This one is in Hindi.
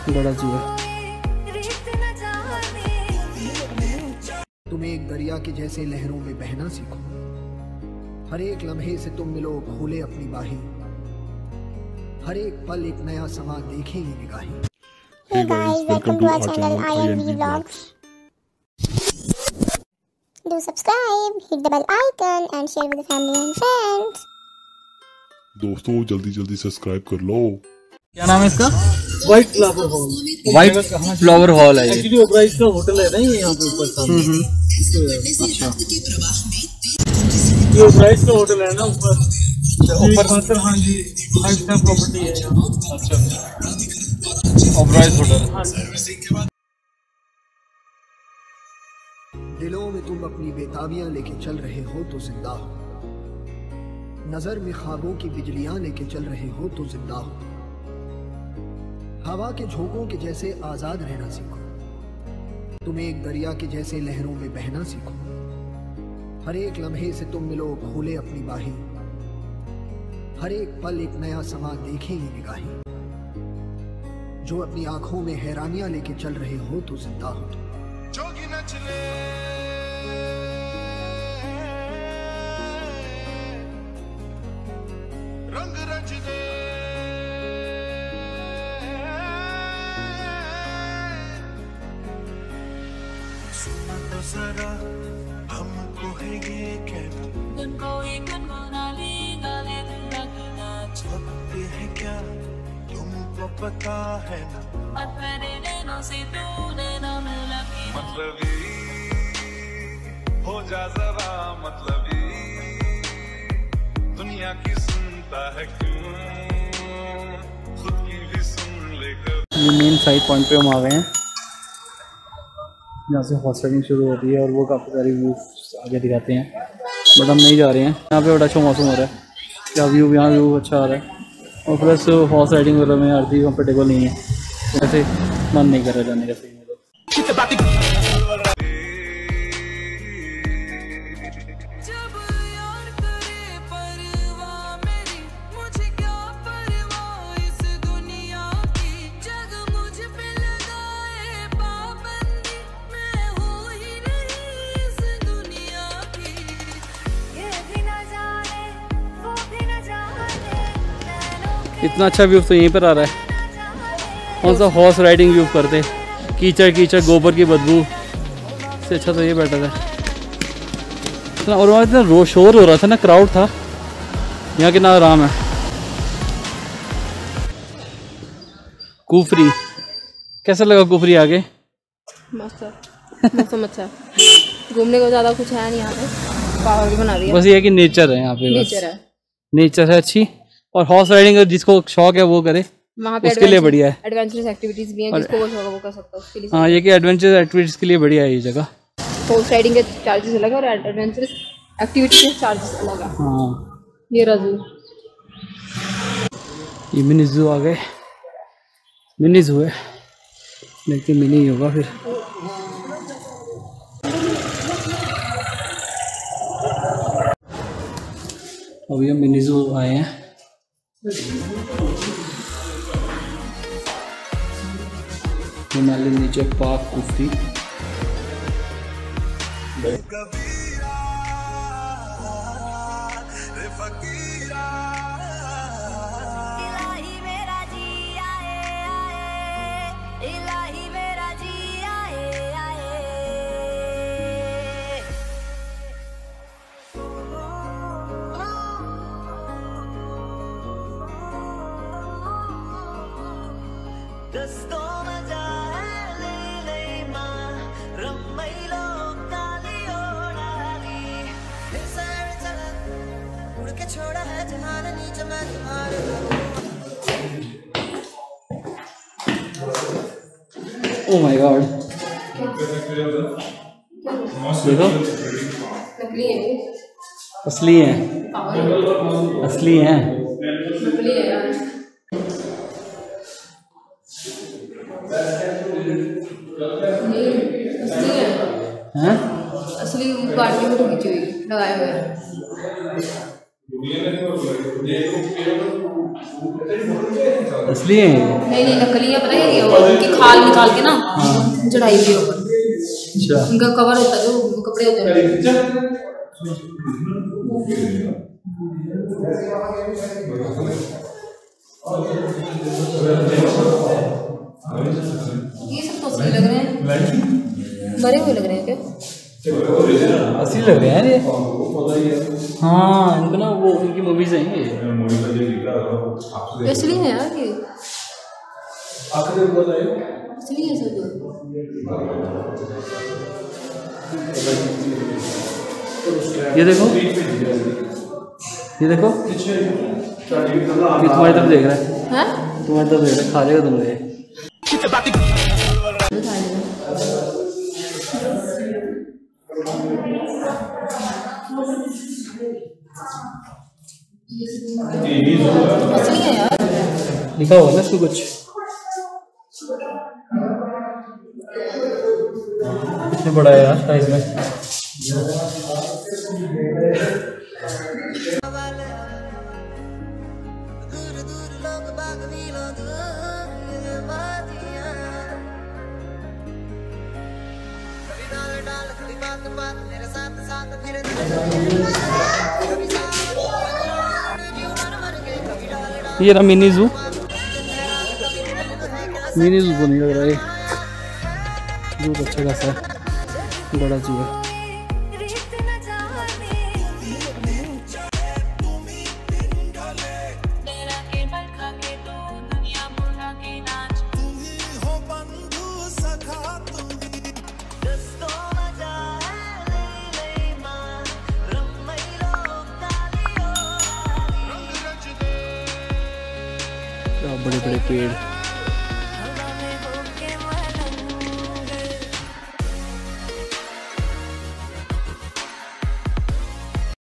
बड़ा चूहा। तुम एक दरिया के जैसे लहरों में बहना सीखो, हर एक लम्हे से तुम मिलो खोले अपनी बाहें, हर एक पल एक नया समा देखेंगी निगाहें। Hey guys, welcome to our channel INV Vlogs. Do subscribe, hit the bell icon and share with the family and friends. दोस्तों जल्दी जल्दी सब्सक्राइब कर लो। क्या नाम है इसका? White flower hall. White flower hall है ये। एक्चुअली ओबराइज का होटल है ना ये यहाँ पे ऊपर सामने। अच्छा, ये ओबराइज का होटल है ना ऊपर। ऊपर हाँ जी, 5 स्टार प्रॉपर्टी है यहाँ। अच्छा, ओबराइज होटल। दिलों में तुम अपनी बेताबियां लेके चल रहे हो तो जिंदा हो, नजर में ख्वाबों की बिजलियां लेके चल रहे हो तो जिंदा हो, हवा के झोंकों के जैसे आजाद रहना सीखो, तुम एक दरिया के जैसे लहरों में बहना सीखो, हर एक लम्हे से तुम मिलो खोले अपनी बाहें, हर एक पल एक नया समा देखेंगी निगाहें, जो अपनी आंखों में हैरानियां लेके चल रहे हो तो जिंदा हो तुम। जोगी न चले रंग रच दे, सुना तो जरा हमको है ये कहना, उनको ही गुनगुनाली गाले लगना चाहते हैं क्या तुमको पता है ना, अपने नैनों से तूने नाम लगी मतलबी हो जा जरा मतलबी, दुनिया की सुनता है क्यों खुद की भी सुन लेकर। ये मेन साइड पॉइंट पे हम आ गए हैं, यहाँ से हॉर्स राइडिंग शुरू होती है और वो काफ़ी सारी व्यूज आगे दिखाते हैं, बट हम नहीं जा रहे हैं। यहाँ पे बड़ा अच्छा मौसम हो रहा है, क्या व्यू, यहाँ व्यू अच्छा आ रहा है, और प्लस हॉर्स राइडिंग वगैरह में यार भी कंफर्टेबल नहीं है, वैसे मन नहीं कर रहा जाने का। सही में इतना अच्छा व्यू तो यहीं पर आ रहा है, कौन सा हॉर्स राइडिंग व्यू करते, कीचड़ कीचड़ गोबर की बदबू से अच्छा तो ये बेटर है इतना। और वहाँ इतना शोर हो रहा था ना, क्राउड था, यहाँ कितना आराम है। कुफरी कैसा लगा? कुफरी आगे मस्त मौसम अच्छा, घूमने को ज़्यादा कुछ है नहीं यहाँ पे, पहाड़ भी बना दिया, बस ये है कि नेचर है यहाँ पे, नेचर है अच्छी। और हॉर्स राइडिंग जिसको शौक है वो करे, वहाँ पे उसके लिए बढ़िया है। एडवेंचरस एक्टिविटीज भी हैं, जिसको वो शौक है वो कर सकता है उसके लिए। हाँ, ये कि एडवेंचरस एक्टिविटीज के लिए बढ़िया है ये जगह। हॉर्स राइडिंग के चार्जेस अलग है और एडवेंचरस एक्टिविटी के चार्जेस अलग है। हाँ, ये रजू, ये मिनी जू आ गए, मिनी जू है, लेकिन मिनी ही होगा फिर। अभी हम मिनी जू आए हैं, Himalaya nature park Kufri. Oh my God! देखो, असली है, असली है। असली गाड़ी में तो खींची हुई लगाए हुए हैं। असली है ये? नहीं नहीं नकली है, पता है ये उनकी खाल निकाल के ना चढ़ाई हुई है ऊपर। अच्छा उनका कवर होता है जो कपड़े होते हैं। ये सब तो असली लग रहे हैं, मरे हुए लग रहे हैं क्या? असली लग रहे हैं ये। हाँ इनको ना वो उनकी मूवीज हैं ये। असली है यार ये, असली है सब। ये देखो, ये देखो, ये तुम्हारी तरफ देख रहा है, हैं? तुम्हारी तरफ देख रहा है, खा लेगा तुम ये। असली है यार। लिखा होगा ना इसको कुछ। कितने बड़ा है यार साइज में। ये रहा मिनी जू। मिनी जू तो नहीं लग रहा है, जू तो अच्छा खासा है, बड़ा जू है। बड़े बड़े पेड़।